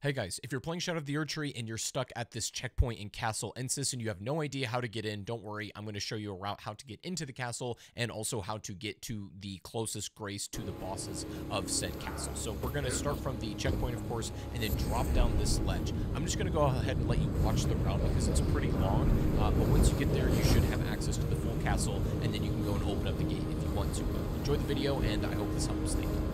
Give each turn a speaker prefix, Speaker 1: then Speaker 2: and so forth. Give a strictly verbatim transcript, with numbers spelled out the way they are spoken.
Speaker 1: Hey guys, if you're playing Shadow of the Erdtree and you're stuck at this checkpoint in Castle Ensis and you have no idea how to get in, don't worry, I'm going to show you a route how to get into the castle and also how to get to the closest grace to the bosses of said castle. So we're going to start from the checkpoint, of course, and then drop down this ledge. I'm just going to go ahead and let you watch the route because it's pretty long, uh, but once you get there, you should have access to the full castle, and then you can go and open up the gate if you want to. Enjoy the video, and I hope this helps. Thank you.